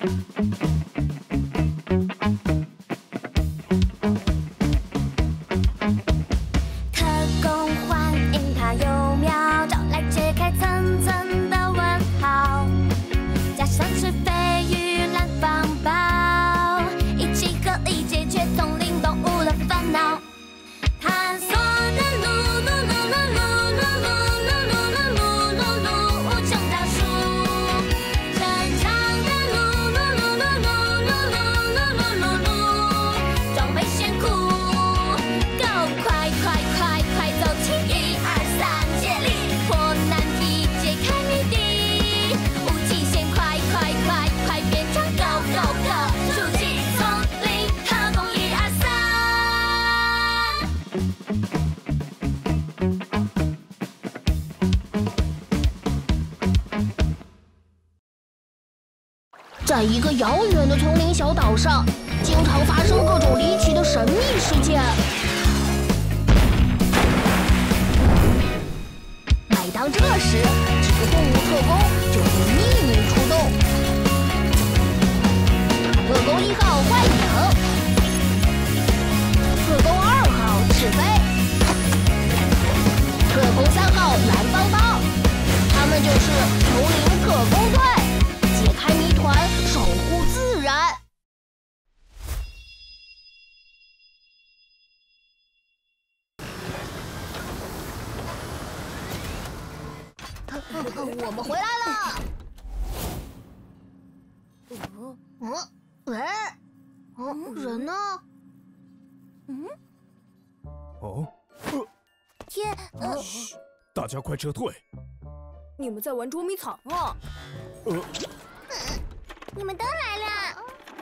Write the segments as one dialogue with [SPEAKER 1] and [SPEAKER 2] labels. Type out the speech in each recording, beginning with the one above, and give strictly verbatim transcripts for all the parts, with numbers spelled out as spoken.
[SPEAKER 1] 特工欢迎他幼苗，招来揭开层层的问号。假像是飞鱼蓝方宝，一起合力解决丛林动物的烦恼。探索的路路路路路路路路路路路路路，无穷大树。长长的路路路路路路路路路路，装备炫酷。Go， 快快快快走起！一二三，接力破难题，解开谜底，无极限，快快快快变成 Go Go Go， 出击丛林特工一二三。
[SPEAKER 2] 在一个遥远的丛林小岛上，经常发生各种离奇的神秘事件。每当这时，几个动物特工就会秘密出动。特工一号幻影，特工二号赤飞，特工三号蓝邦邦，他们就是丛林特工队，解开谜团，守护自然。我们回来了。嗯嗯，喂，嗯，人呢？
[SPEAKER 1] 嗯，
[SPEAKER 3] 哦，
[SPEAKER 1] 天，呃，
[SPEAKER 3] 大家快撤退！
[SPEAKER 4] 你们在玩捉迷藏啊？
[SPEAKER 3] 呃，
[SPEAKER 1] 你们都来了。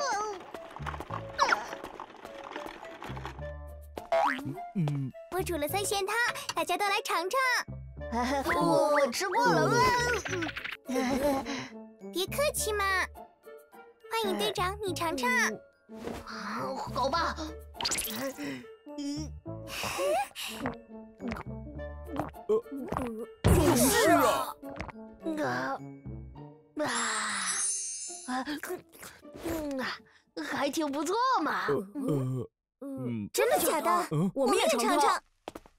[SPEAKER 3] 嗯，
[SPEAKER 1] 我煮了三鲜汤，大家都来尝尝。
[SPEAKER 2] 我我吃过了。
[SPEAKER 1] 别客气嘛。欢迎队长，你尝尝。
[SPEAKER 2] 好吧。
[SPEAKER 3] 是啊。
[SPEAKER 2] 啊啊，嗯啊，还挺不错嘛。
[SPEAKER 3] 呃呃嗯，
[SPEAKER 1] 真的假的？
[SPEAKER 3] 嗯，
[SPEAKER 4] 我们也尝
[SPEAKER 1] 尝尝。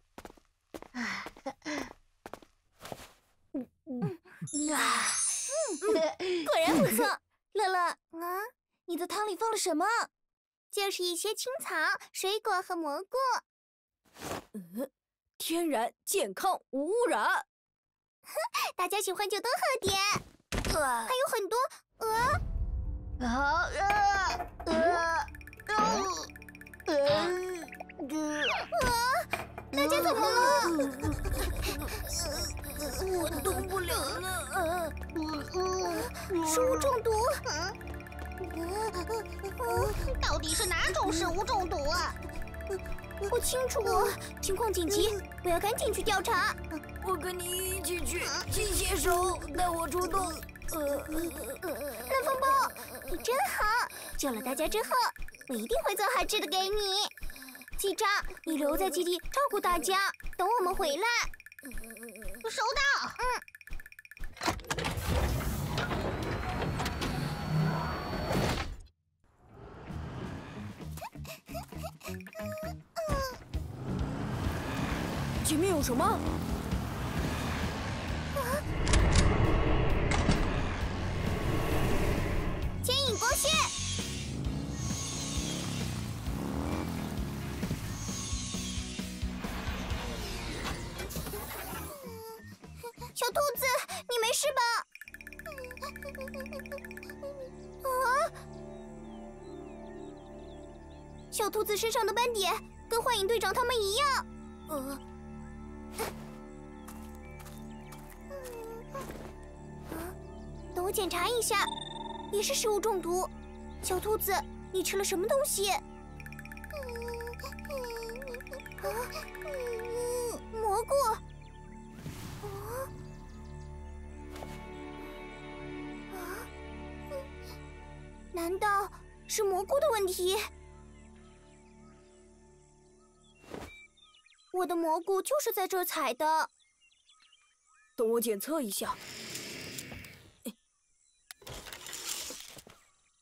[SPEAKER 2] 啊，
[SPEAKER 1] 果然不错。乐乐，啊，你的汤里放了什么？就是一些青草、水果和蘑菇。
[SPEAKER 4] 嗯，天然、健康、无污染。
[SPEAKER 1] 大家喜欢就多喝点。还有很多鹅。
[SPEAKER 2] 啊呃呃呃
[SPEAKER 1] 大家怎么了？
[SPEAKER 2] 我动不了了。
[SPEAKER 1] 食物中毒？
[SPEAKER 2] 到底是哪种食物中毒啊？
[SPEAKER 1] 不清楚，情况紧急，我要赶紧去调查。
[SPEAKER 4] 我跟你一起去，请携手带我出动。呃，
[SPEAKER 1] 蓝风暴，你真好！救了大家之后，我一定会做好吃的给你。机长，你留在基地照顾大家，等我们回来。
[SPEAKER 2] 收到。
[SPEAKER 4] 前面有什么？
[SPEAKER 1] 牵引光线。小兔子，你没事吧？啊！小兔子身上的斑点跟幻影队长他们一样。呃。等我检查一下，也是食物中毒。小兔子，你吃了什么东西？啊，蘑菇。啊，难道是蘑菇的问题？我的蘑菇就是在这儿采的。
[SPEAKER 4] 等我检测一下。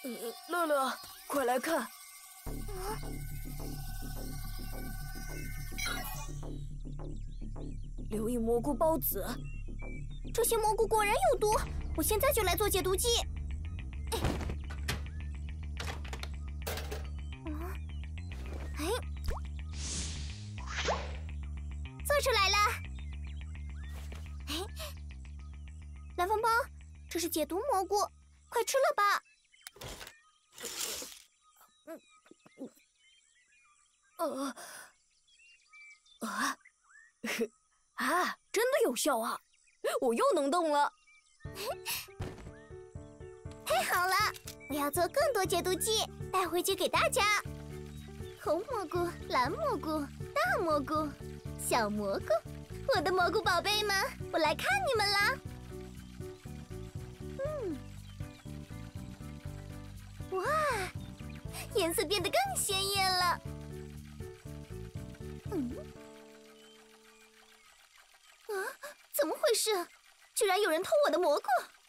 [SPEAKER 4] 呃，乐乐，快来看！流影蘑菇孢子，
[SPEAKER 2] 这些蘑菇果然有毒，我现在就来做解毒剂。哎，做出来了！哎，蓝风包，这是解毒蘑菇，快吃了吧！
[SPEAKER 4] 嗯，呃，啊，啊，真的有效啊！我又能动了。
[SPEAKER 2] 太好了，我要做更多解毒剂，带回去给大家。红蘑菇、蓝蘑菇、大蘑菇、小蘑菇，我的蘑菇宝贝们，我来看你们啦！嗯，哇，颜色变得更鲜艳了。嗯，啊，怎么回事？居然有人偷我的蘑菇！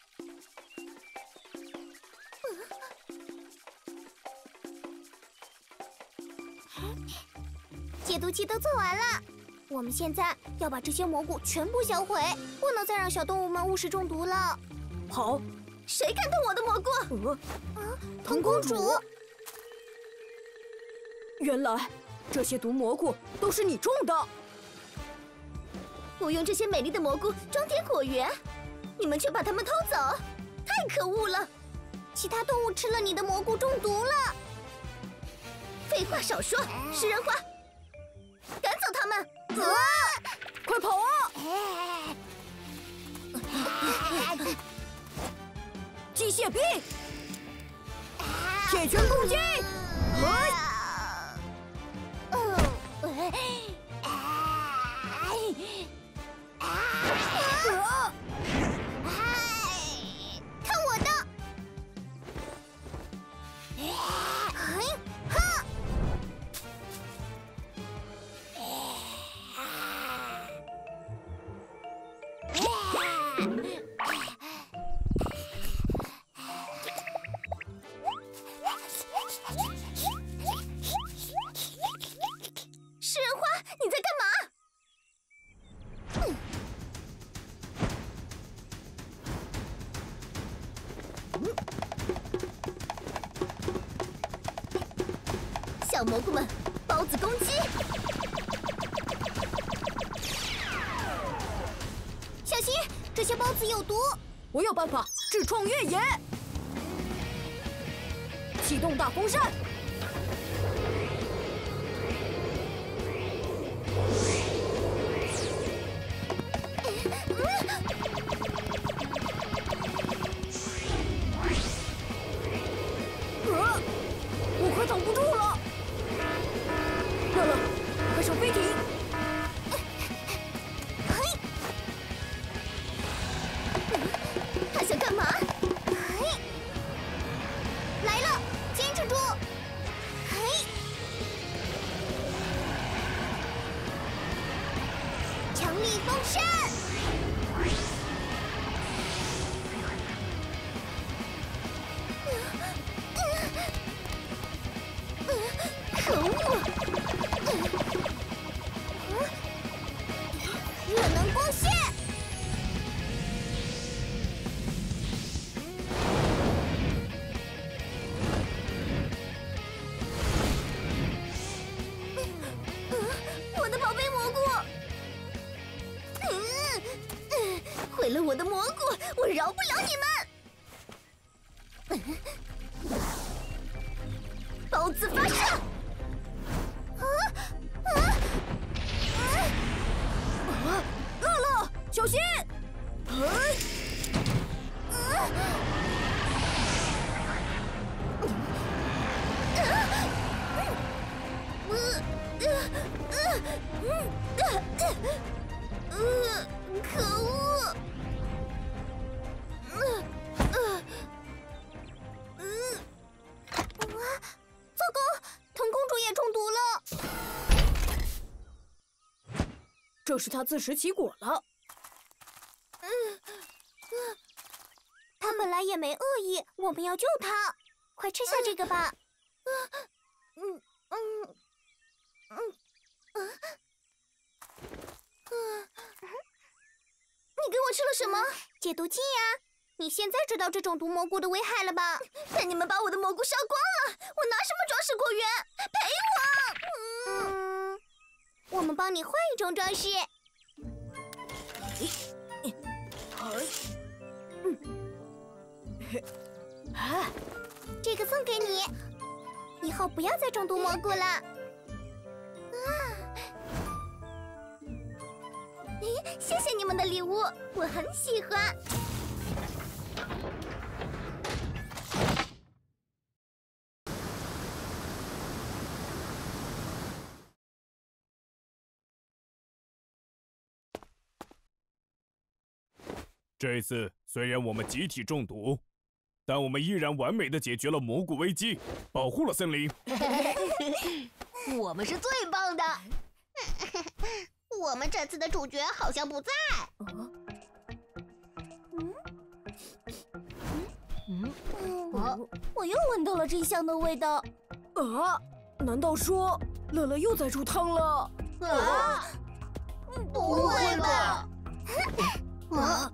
[SPEAKER 2] 解毒剂都做完了，我们现在要把这些蘑菇全部销毁，不能再让小动物们误食中毒了。
[SPEAKER 4] 好，
[SPEAKER 2] 谁敢动我的蘑菇？
[SPEAKER 4] 呃，
[SPEAKER 2] 啊，藤公主！
[SPEAKER 4] 原来这些毒蘑菇都是你种的。
[SPEAKER 2] 我用这些美丽的蘑菇装点果园，你们却把它们偷走，太可恶了！其他动物吃了你的蘑菇中毒了。废话少说，食人花，赶走他们！啊！
[SPEAKER 4] 快跑啊！机械臂，铁拳攻击！哎！
[SPEAKER 2] 看我的！食人花，你在干嘛？小蘑菇们，孢子攻击！小心，这些孢子有毒！
[SPEAKER 4] 我有办法自创越野，启动大风扇。呃，我快挡不住了！乐乐，快上飞艇！
[SPEAKER 2] 他想干嘛？来了，坚持住！强力风扇！可恶！热能光线！我的宝贝蘑菇！嗯，毁了我的蘑菇，我饶不了你们！孢子发射！啊啊
[SPEAKER 4] 啊！乐乐，小心！哎！
[SPEAKER 2] 可恶！糟糕，藤公主也中毒了。
[SPEAKER 4] 这是她自食其果了。
[SPEAKER 2] 她本来也没恶意，我们要救她。 快吃下这个吧。嗯嗯嗯嗯嗯。你给我吃了什么？解毒剂呀。你现在知道这种毒蘑菇的危害了吧？但你们把我的蘑菇烧光了，我拿什么装饰果园？赔我！嗯，我们帮你换一种装饰。啊，这个送给你，以后不要再种毒蘑菇了。啊，谢谢你们的礼物，我很喜欢。
[SPEAKER 3] 这次虽然我们集体中毒，但我们依然完美的解决了蘑菇危机，保护了森林。
[SPEAKER 4] 我们是最棒的。
[SPEAKER 2] 我们这次的主角好像不在。嗯嗯嗯啊！我又闻到了这香的味道。
[SPEAKER 4] 啊？难道说乐乐又在煮汤了？
[SPEAKER 2] 啊！不会吧？啊！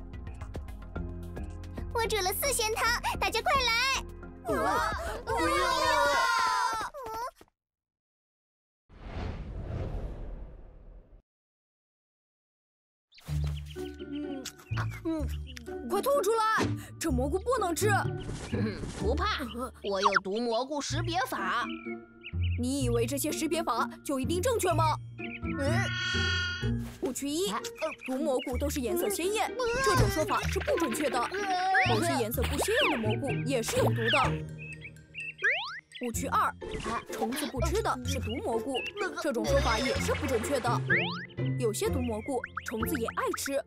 [SPEAKER 2] 我煮了四鲜汤，大家快来！啊！不要啊！
[SPEAKER 4] 嗯嗯，快吐出来！这蘑菇不能吃。
[SPEAKER 5] 嗯，不怕，我有毒蘑菇识别法。
[SPEAKER 4] 你以为这些识别法就一定正确吗？嗯。误区一，毒蘑菇都是颜色鲜艳，这种说法是不准确的。某些颜色不鲜艳的蘑菇也是有毒的。误区二，虫子不吃的是毒蘑菇，这种说法也是不准确的。有些毒蘑菇虫子也爱吃。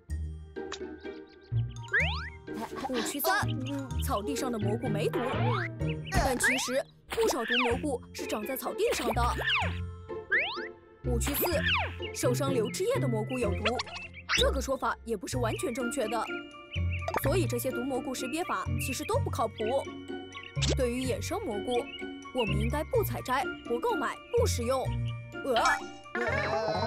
[SPEAKER 4] 误区三，草地上的蘑菇没毒，但其实不少毒蘑菇是长在草地上的。误区四，受伤流汁液的蘑菇有毒，这个说法也不是完全正确的。所以这些毒蘑菇识别法其实都不靠谱。对于野生蘑菇，我们应该不采摘、不购买、不食用。呃